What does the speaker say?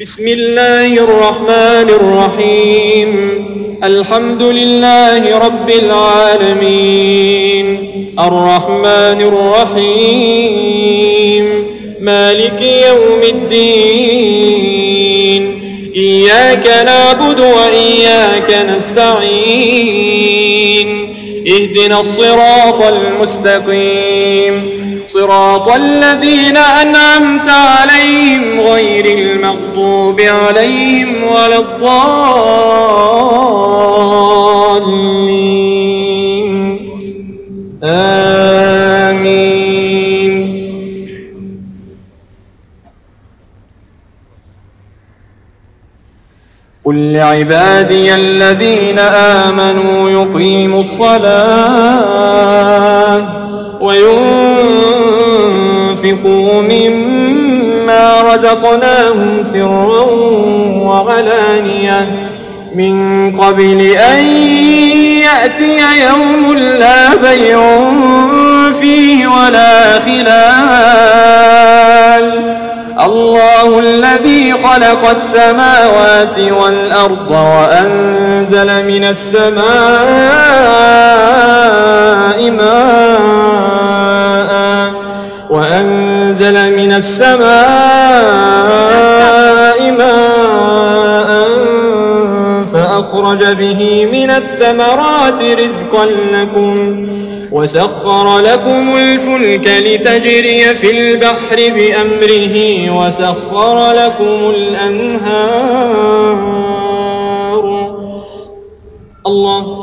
بسم الله الرحمن الرحيم. الحمد لله رب العالمين، الرحمن الرحيم، مالك يوم الدين. إياك نعبد وإياك نستعين. اهدنا الصراط المستقيم، صراط الذين أنعمت عليهم غير المغضوب عليهم ولا الضالين. آمين. قل لعبادي الذين آمنوا يقيموا الصلاة وينفقوا مما رزقناهم سرا وعلانية من قبل أن يأتي يوم لا بيع فيه ولا خلال. الله الذي خلق السماوات والأرض وأنزل من السماء ماء فأخرج به من الثمرات رزقا لكم، وسخر لكم الفلك لتجري في البحر بأمره، وسخر لكم الأنهار. الله